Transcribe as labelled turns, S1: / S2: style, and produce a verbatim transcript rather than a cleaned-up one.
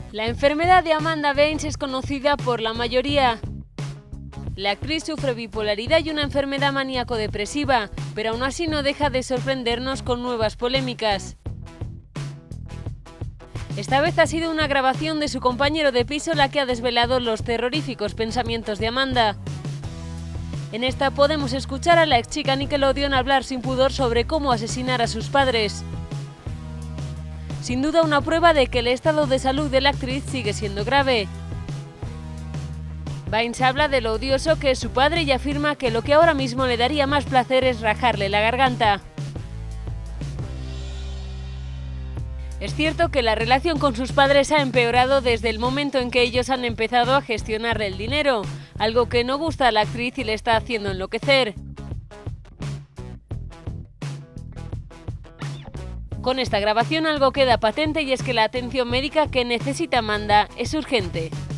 S1: La enfermedad de Amanda Bynes es conocida por la mayoría. La actriz sufre bipolaridad y una enfermedad maníaco-depresiva, pero aún así no deja de sorprendernos con nuevas polémicas. Esta vez ha sido una grabación de su compañero de piso la que ha desvelado los terroríficos pensamientos de Amanda. En esta podemos escuchar a la ex chica Nickelodeon hablar sin pudor sobre cómo asesinar a sus padres. Sin duda una prueba de que el estado de salud de la actriz sigue siendo grave. Bynes habla de lo odioso que es su padre y afirma que lo que ahora mismo le daría más placer es rajarle la garganta. Es cierto que la relación con sus padres ha empeorado desde el momento en que ellos han empezado a gestionarle el dinero, algo que no gusta a la actriz y le está haciendo enloquecer. Con esta grabación algo queda patente y es que la atención médica que necesita Amanda es urgente.